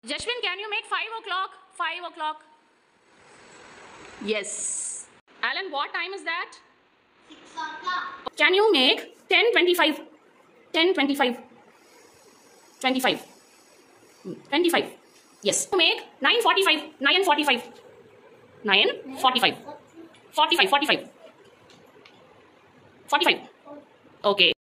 Jashwin, can you make 5 o'clock? 5 o'clock. Yes. Alan, what time is that? 6 o'clock. Can you make 10:25? 10:25. 25. 25. Yes. Make 9:45. 9:45. 9:45. 45. 45. 45. Okay.